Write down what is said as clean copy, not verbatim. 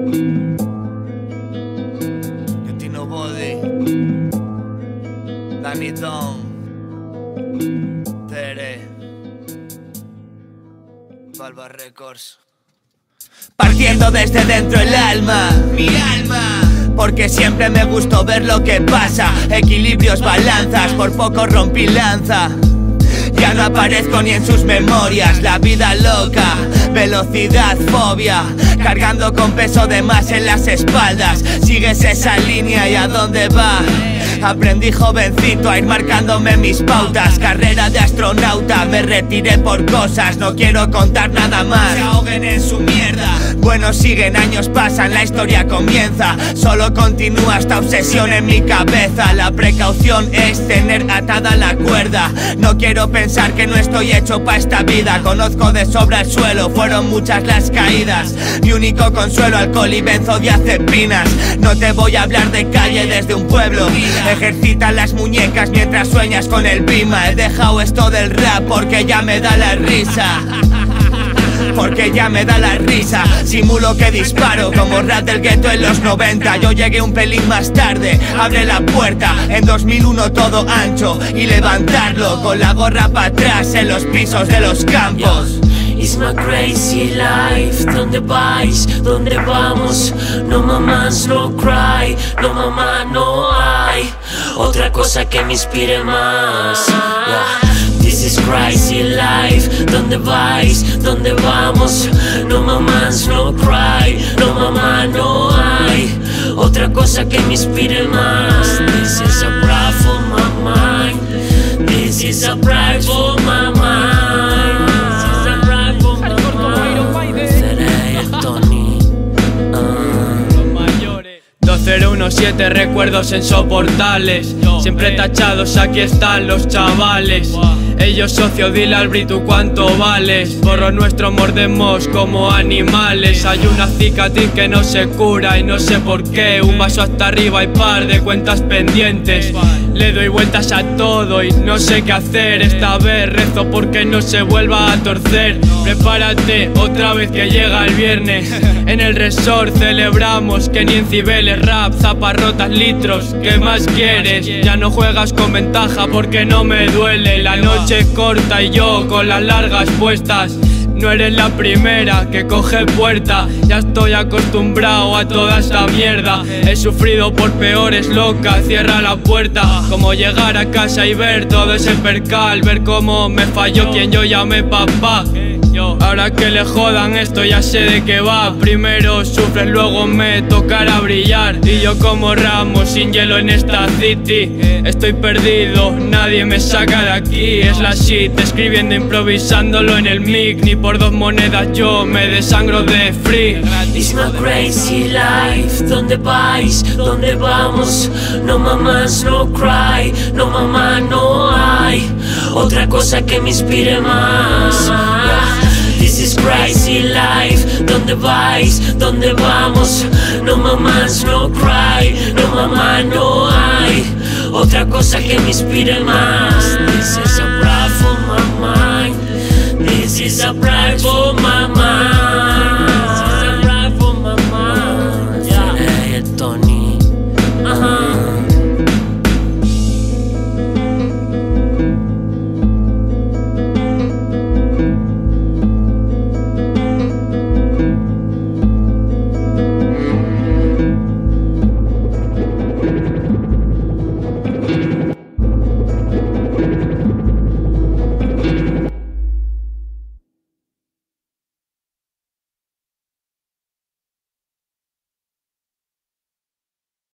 Yotino Body, Danny Don, Tere, Balba Records. Partiendo desde dentro el alma, mi alma, porque siempre me gustó ver lo que pasa. Equilibrios, balanzas, por poco rompí lanza. Ya no aparezco ni en sus memorias. La vida loca, velocidad, fobia, cargando con peso de más en las espaldas. Sigues esa línea y ¿a dónde va? Aprendí jovencito a ir marcándome mis pautas. Carrera de astronauta, me retiré por cosas. No quiero contar nada más, se ahoguen en su mierda. Bueno, siguen, años pasan, la historia comienza. Solo continúa esta obsesión en mi cabeza. La precaución es tener atada la cuerda. No quiero pensar que no estoy hecho pa' esta vida. Conozco de sobra el suelo, fueron muchas las caídas. Mi único consuelo, alcohol y benzodiazepinas. No te voy a hablar de calle desde un pueblo. Ejercita las muñecas mientras sueñas con el Bima. He dejado esto del rap porque ya me da la risa. Porque ya me da la risa. Simulo que disparo como rap del gueto en los 90. Yo llegué un pelín más tarde, abre la puerta. En 2001 todo ancho y levantarlo con la gorra para atrás en los pisos de los campos. It's my crazy life. ¿Dónde vais? ¿Dónde vamos? No mamás, no cry. No mamá, no hay otra cosa que me inspire más. This is crazy life. ¿Dónde vais? ¿Dónde vamos? No mamás, no cry. No mamá, no hay otra cosa que me inspire más. This is a bribe for my mind. This is a bribe for my mind. 2017, recuerdos insoportables. Siempre tachados, aquí están los chavales. Ellos socio, dile al Britu cuánto vales. Por nuestro mordemos como animales. Hay una cicatriz que no se cura y no sé por qué. Un vaso hasta arriba y par de cuentas pendientes. Le doy vueltas a todo y no sé qué hacer. Esta vez rezo porque no se vuelva a torcer. Prepárate otra vez que llega el viernes. En el resort celebramos que ni en Cibeles rap, zapas rotas, litros. ¿Qué más quieres? Ya no juegas con ventaja porque no me duele. La noche es corta y yo con las largas puestas. No eres la primera que coge puerta. Ya estoy acostumbrado a toda esta mierda. He sufrido por peores, loca, cierra la puerta. Como llegar a casa y ver todo ese percal. Ver cómo me falló quien yo llamé papá. Ahora que le jodan esto ya sé de qué va. Primero sufres, luego me tocará brillar. Y yo como Ramos sin hielo en esta city. Estoy perdido, nadie me saca de aquí. Es la shit, escribiendo, improvisándolo en el mic. Ni por 2 monedas yo me desangro de free. It's my crazy life. ¿Dónde vais? ¿Dónde vamos? No mamás, no cry. No mamá, no hay otra cosa que me inspire más. This is crazy life. ¿Dónde vais? ¿Dónde vamos? No mamás, no cry. No mamá, no hay otra cosa que me inspire más. This is a bribe for my mind. This is a bribe for my mind.